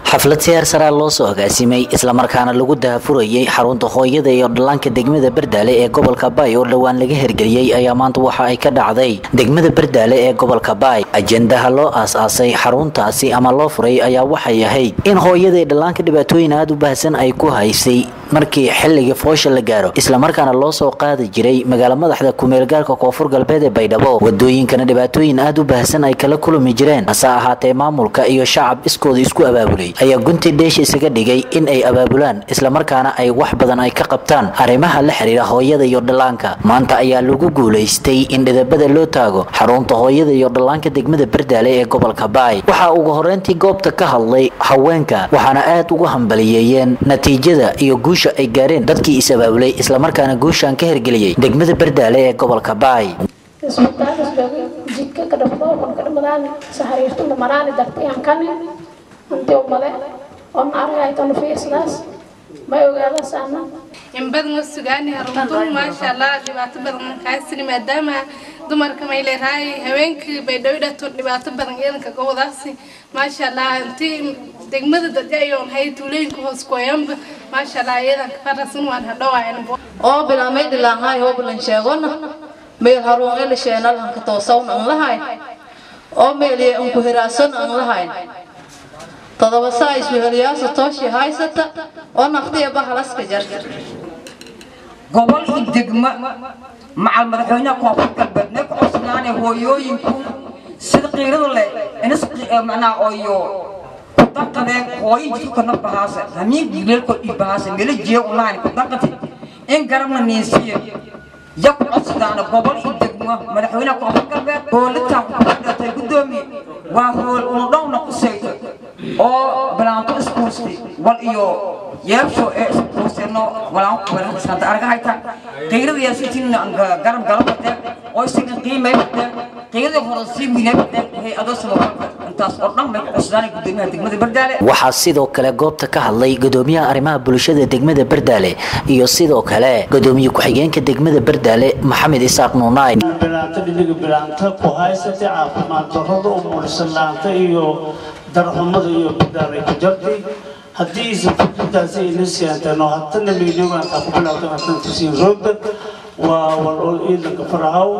xaflad siyaar sare loo soo agaasimay isla markaana lagu daafurayay xarunta hooyada iyo dhallaanka degmada Bardaale ee gobolka Baay oo dhawaan laga hirgeliyay ayaa maanta waxa ay ka dhacday degmada Bardaale ee gobolka Baay. ajendaha loo aasaasay xaruntaasi ama loo furay ayaa waxay ahayd in hooyada iyo dhallaanka dhibaatooyin aad u baahsan ay ku haysay markii xilliga foosha la gaaro isla markaana loo soo qaadi jiray magaalada madaxda ku meel gaarka Koonfur Galbeed ee Baydhabo. wadooyinkana dhibaatooyin aad u baahsan ay kala kulmi jireen hase ahaatee maamulka iyo shacab iskooda isku abaabulay ayaa gunti dheesh isaga dhigay in ay abaabulaan isla markaana ay wax badan ay ka qabtaan arrimaha la xiriira hooyada iyo dhallaanka. maanta ayaa lagu guuleystay in dhidabada loo taago xarunta hooyada iyo dhallaanka degmada Bardaale ee gobolka Baay. waxa ugu horeyntii goobta ka hadlay haweenka waxaana aad ugu hambalyeeyeen natiijada iyo guusha ay gaareen dadkii is abaabulay isla markaana guushan ka hirgeliyay degmada Bardaale ee gobolka Baay. jidka ka dhafdo marka dhamadaan saxariirtu maraan dartiyaan kan inta umade oo aragay tan fiirsadaas ma ogaada saana in badan sugaani runtu ma sha Allah dhibaato badan ka haysan maadaama dumarka ma leeyahay haweenkii bay dhawdhato dhibaato badan yeelanka gobolaasi ma sha Allah intii degmada dadayeen hay tuuleynku hoos qoyanba ma sha Allah yeelan ka farasan waan hadhawaan oo bilaamay dilaahay oo bulan sheegona meel haruun la sheenal aan ka toosan aan lahayn oo meel aan ku hiraasan aan lahayn todoba saayis weheliyaaso tooshi haysata oo naftiya bahalas ka jarjar gobol degma macal madaxweynaha Koonfur Galbeed ku cusbaanay hooyooyinku sida qiirada leh inas macna ooyo dadkeen hooyooyinku kana bahaasa hamiin gileel ko ibaasa meel jeeyo online ku dadkati in garabna neesiyo ياكل أصدقنا قبل الدجمة مدحونا كوفر بيت هولتها كوفر قدامي وهول ونضعنا قصيد أو بلانتو إسكوستي والإيو يبشو إسكوستي إنه ولا ولا بس كانت أرجع هيتا غير ذي أسيتين قرب قلب بده أو يسكن قيمة بده غير ذي فرنسي مين بده هي أدرس الوقت أنت أصدقنا ما أصدقنا قدامي الدجمة Bardaale. waxaa sidoo kale goobta ka hadlay gudoomiyaha arrimaha bulshada degmada Bardaale iyo sidoo kale gudoomiye ku-xigeenka degmada Bardaale Maxamed Isaaq Nuunay. bilaanta ku haysatay caafimaad darrada oo mursalaanta iyo darxumada iyo Bardaale ku jirtay haddii isbeddelkaasi ay nasiyaantano haddana midoobaan ka ku bilowday intaan tusin roogda wal in ka farahaw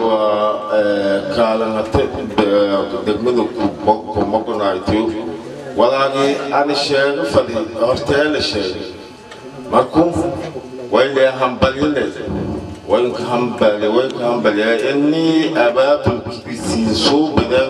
kaalanate degmada ku maqnaayto walaagi aan sheego fadhi horteela sheego markuu way leeyahay وين كهمبلي إني أباب بيسيسو بده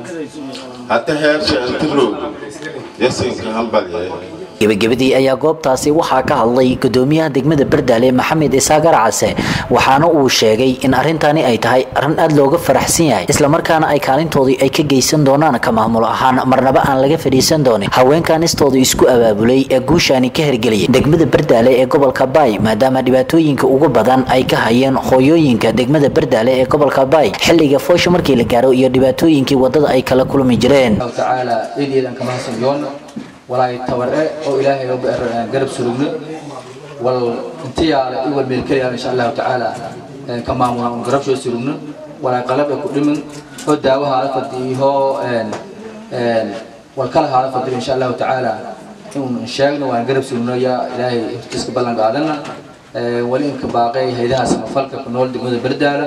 حتى هرش أنتلو يسين كهمبلي gabagabadii ayaa goobtaasi waxaa ka hadlay gudoomiyaha degmada Bardaale Maxamed Isaaq Garcase waxaana uu sheegay in arintani ay tahay arin aad looga faraxsan yahay isla markaana ay kaalintoodii ay ka geysan doonaan ka maamul ahaan marnaba aan laga fadhiisan doonin haweenkan istooda isku abaabulay ee guushani ka hirgeliyay degmada Bardaale ee gobolka Baay maadaama dhibaatooyinka ugu badan ay ka hayeen hooyooyinka degmada Bardaale ee gobolka Baay xilliga foosho markii la gaaro iyo dhibaatooyinkii wadada ay kala kulmi jireen taala idiidan kama hasan ولا يتورع أو إلهي قرب سلوكنا والانتيال إول ملكي إن شاء الله تعالى كما من قرب شو سلوكنا ولا قلب كل من هداه هذا فدي هو والكل هذا فدي إن شاء الله تعالى إن شاءنا وقرب سلوكنا يا إلهي تسكبلنا قادنا ولين كباقي هيدا سما فلك كنول دمود Bardaale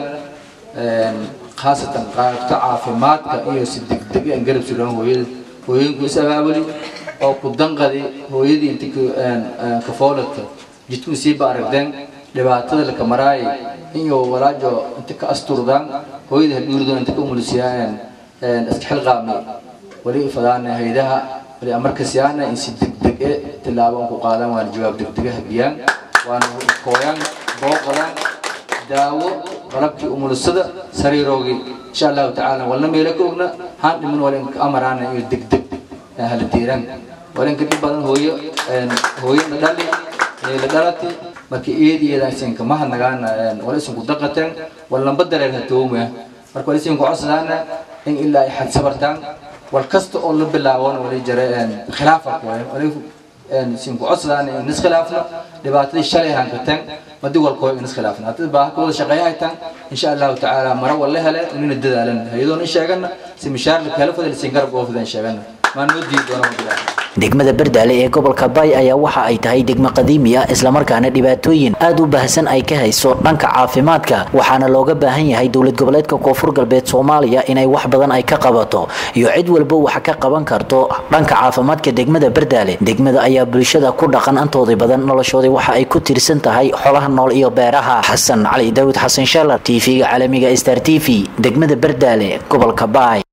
خاصة تعافيمات كأيو صدق دقيقة قرب سلوكنا وينكو سبابلي أو كدنقدي هو يدي أنت كفولت جتوا سيبا أردن لبعض هذا الكاميراي إنه ولاجو أنت كأستوردان هو يدي هاليوردون أنت كمولسيان استحل غامي ولي فلان هيدها ولي أمريكا سيانا إن سيد دقيقة تلعبون كقادم والجواب دقيقة هبيان وأنا كويان بوقلا داو ربك أمولسدا سريروجي إن شاء الله تعالى ولا ميلكونا هان من ولا أمرانا يدق أهل التيران ولكن كتير بدن هوي ندالي ندالتي مركي إيدي إذا سين كمان نجانا ولا سين قدقتين ولا نبدل الهتومة مركي ولا سين قعصنا إن إلا يحد سبرتان والكست أول باللاون ولا جريان خلافك ولا سين قعصنا نس خلافنا لبعض الشلي هنكتين ما دول كوي نس خلافنا تبع كل شقياتنا إن شاء الله تعالى مرة ولا هلا من الدلالن هيدون إيش شغلنا سمشار الكلفة اللي سينجر بوفدان شغلنا ما نودي دونا بالله degmada Bardaale ee gobolka Bay ayaa waxa ay tahay degmo qadiimi ah isla markaana dhibaatooyin aad u baahsan ay ka hayso dhanka caafimaadka waxaana looga baahan yahay dawlad goboleedka Koonfur Galbeed Soomaaliya inay wax badan ay ka qabato iyo cid walba wax ka qaban karto dhanka caafimaadka degmada Bardaale degmada ayaa bulshada ku dhaqan antooda badan noloshooda waxa ay ku tirsan tahay xoolaha nool iyo beeraha Xasan Cali Daawud Xasan Sheelar TV-ga caalamiga Star TV degmada Bardaale gobolka Bay